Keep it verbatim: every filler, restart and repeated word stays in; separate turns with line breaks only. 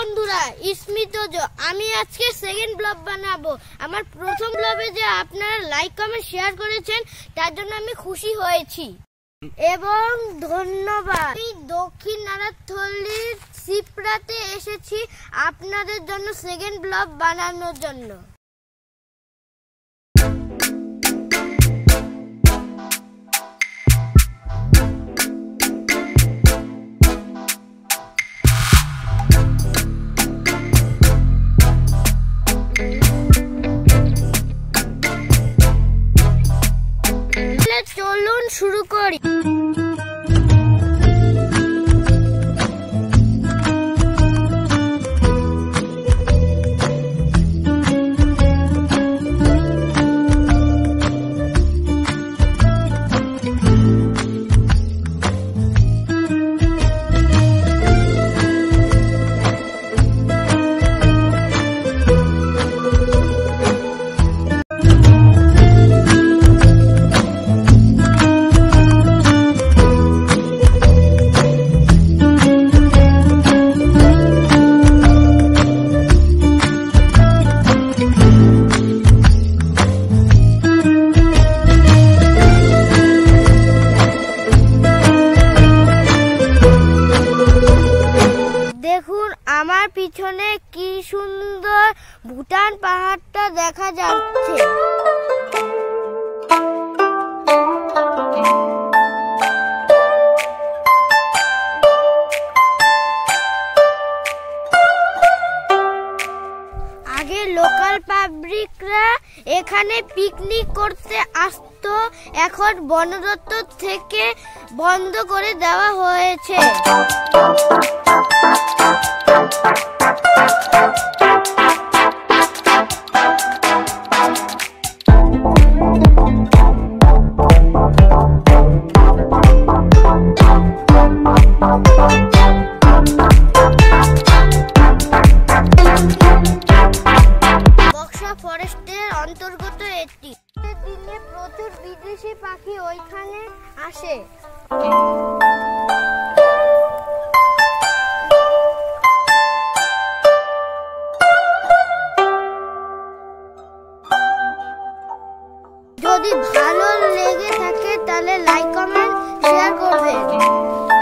বন্ধুরা, ইসমি তোজো। আমি আজকে সেকেন্ড ব্লগ বানাবো। আমার প্রথম ব্লগে যে আপনারা লাইক কমেন্ট শেয়ার করেছেন তার জন্য আমি খুশি হয়েছি এবং ধন্যবাদ। আমি দক্ষিণ নারায়ণথলীর চিপড়াতে এসেছি আপনাদের জন্য সেকেন্ড ব্লগ বানানোর জন্য। চলুন শুরু করি। দেখুন আমার পিছনে কি সুন্দর ভুটান পাহাড়টা দেখা যাচ্ছে। আগে লোকাল পাবলিকরা এখানে পিকনিক করতে আসতো, এখন বন দপ্তর থেকে বন্ধ করে দেওয়া হয়েছে। বক্সা ফরেস্টের অন্তর্গত এটি। দিনে প্রচুর বিদেশি পাখি ওইখানে আসে। যদি ভালো লেগে থাকে তাহলে লাইক কমেন্ট শেয়ার করবেন।